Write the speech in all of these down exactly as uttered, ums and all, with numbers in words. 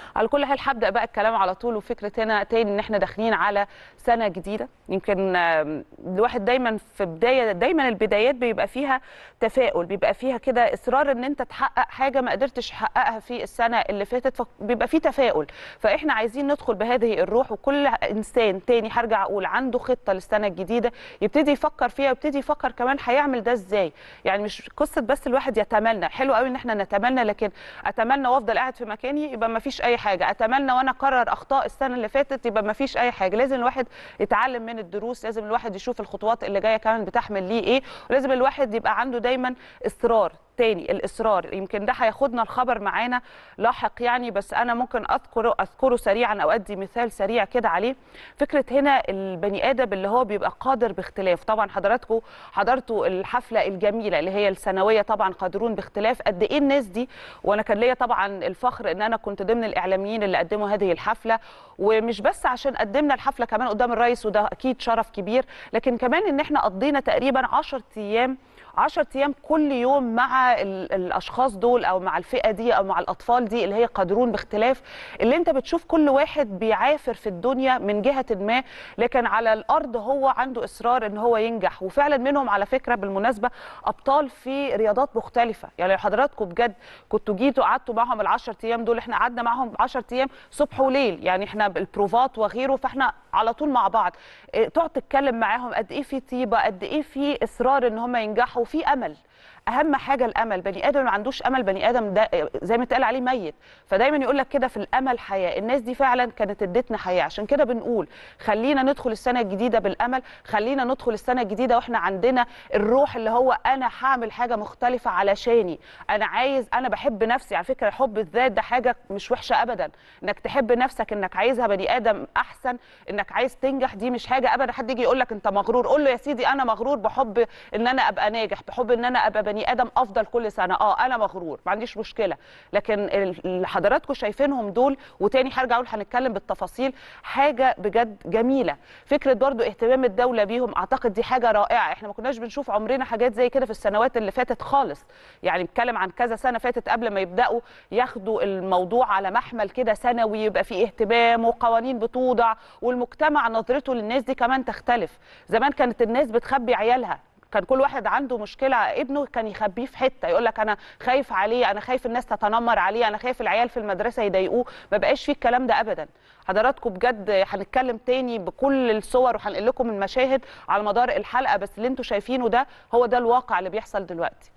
على كل حال هبدا بقى الكلام على طول، وفكره هنا تاني ان احنا داخلين على سنه جديده. يمكن الواحد دايما في بدايه دايما البدايات بيبقى فيها تفاؤل، بيبقى فيها كده اصرار ان انت تحقق حاجه ما قدرتش تحققها في السنه اللي فاتت، فبيبقى فيه تفاؤل. فاحنا عايزين ندخل بهذه الروح، وكل انسان تاني هرجع اقول عنده خطه للسنه الجديده يبتدي يفكر فيها، ويبتدي يفكر كمان هيعمل ده ازاي. يعني مش قصه بس الواحد يتمنى، حلو قوي ان احنا نتمنى، لكن اتمنى وافضل قاعد في مكاني يبقى ما فيش اي حاجه، اتمنى وانا اكرر اخطاء السنه اللي فاتت يبقى ما فيش اي حاجه. لازم الواحد يتعلم من الدروس، لازم الواحد يشوف الخطوات اللي جايه كمان بتحمل ليه ايه، ولازم الواحد يبقى عنده دايما اصرار. تاني الاصرار، يمكن ده هياخدنا الخبر معانا لاحق يعني، بس انا ممكن اذكره اذكره سريعا او ادي مثال سريع كده عليه. فكره هنا البني ادم اللي هو بيبقى قادر باختلاف. طبعا حضراتكم حضرتوا الحفله الجميله اللي هي السنويه طبعا قادرون باختلاف، قد ايه الناس دي، وانا كان ليا طبعا الفخر ان انا كنت ضمن الاعلاميين اللي قدموا هذه الحفله. ومش بس عشان قدمنا الحفله كمان قدام الرئيس، وده اكيد شرف كبير، لكن كمان ان احنا قضينا تقريبا عشرة ايام عشرة ايام كل يوم مع الاشخاص دول او مع الفئه دي او مع الاطفال دي اللي هي قادرون باختلاف، اللي انت بتشوف كل واحد بيعافر في الدنيا من جهه ما، لكن على الارض هو عنده اصرار ان هو ينجح. وفعلا منهم على فكره بالمناسبه ابطال في رياضات مختلفه. يعني حضراتكم بجد كنتوا جيتوا قعدتوا معهم العشر ايام دول، احنا قعدنا معهم عشرة ايام صبح وليل، يعني احنا بالبروفات وغيره، فاحنا على طول مع بعض. تقعد تتكلم معاهم قد ايه في طيبه، قد ايه في اصرار ان هم ينجحوا، وفي امل. اهم حاجه الامل. بني ادم ما عندوش امل، بني ادم ده زي ما اتقال عليه ميت. فدايما يقول لك كده في الامل حياه. الناس دي فعلا كانت ادتنا حياه، عشان كده بنقول خلينا ندخل السنه الجديده بالامل، خلينا ندخل السنه الجديده واحنا عندنا الروح اللي هو انا هعمل حاجه مختلفه علشاني، انا عايز، انا بحب نفسي. على فكره حب الذات ده حاجه مش وحشه ابدا، انك تحب نفسك، انك عايزها بني ادم احسن، انك عايز تنجح، دي مش حاجه ابدا. حد يجي يقول لك انت مغرور، قول له يا سيدي انا مغرور بحب ان انا ابقى ناجح، بحب ان انا ابقى بني ادم افضل كل سنه. اه انا مغرور، ما عنديش مشكله، لكن اللي حضراتكم شايفينهم دول، وتاني هرجع اقول هنتكلم بالتفاصيل، حاجه بجد جميله. فكره برضو اهتمام الدوله بيهم، اعتقد دي حاجه رائعه. احنا ما كناش بنشوف عمرنا حاجات زي كده في السنوات اللي فاتت خالص. يعني بنتكلم عن كذا سنه فاتت قبل ما يبداوا ياخدوا الموضوع على محمل كده سنوي، يبقى فيه اهتمام وقوانين بتوضع، والمجتمع نظرته للناس دي كمان تختلف. زمان كانت الناس بتخبي عيالها، كان كل واحد عنده مشكله ابنه كان يخبيه في حته، يقول لك انا خايف عليه، انا خايف الناس تتنمر عليه، انا خايف العيال في المدرسه يضايقوه. ما بقاش فيه الكلام ده ابدا. حضراتكم بجد هنتكلم تاني بكل الصور وهنقل لكم المشاهد على مدار الحلقه، بس اللي انتم شايفينه ده هو ده الواقع اللي بيحصل دلوقتي.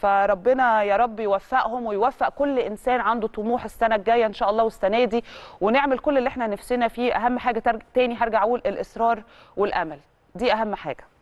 فربنا يا رب يوفقهم ويوفق كل انسان عنده طموح السنه الجايه ان شاء الله والسنه دي، ونعمل كل اللي احنا نفسنا فيه. اهم حاجه تاني هرجع اقول الاصرار والامل، دي اهم حاجه.